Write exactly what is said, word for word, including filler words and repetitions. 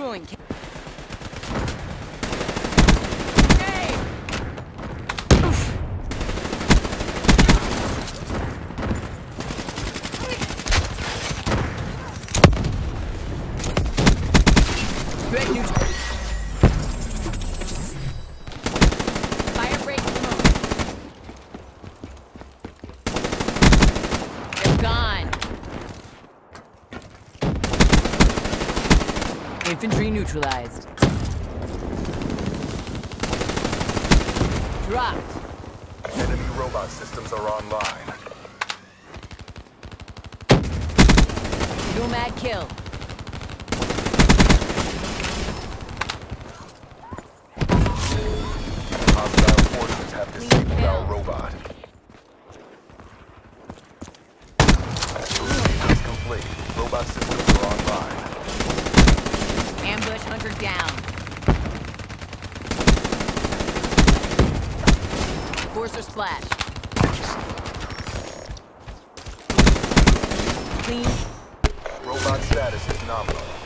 doing? Threat neutral. Fire break smoke. They're gone. Infantry neutralized. Dropped. Enemy robot systems are online. Nomad kill. Hostile forces have disabled our robot. Mission is complete. Robot systems are online. Ambush hunter down. Forcer splash. Clean. Robot status is nominal.